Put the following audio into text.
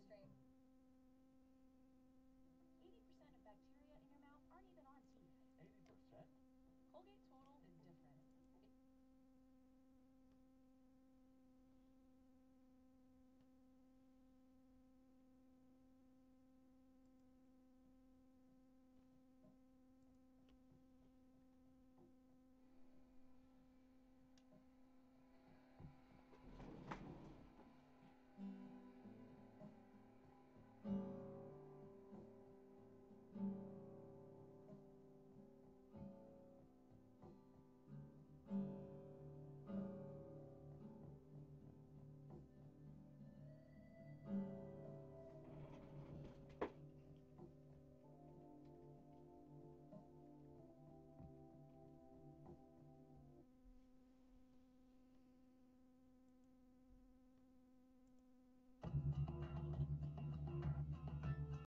screen. 80% of bacteria in your mouth aren't even on teeth. 80%? Colgate Total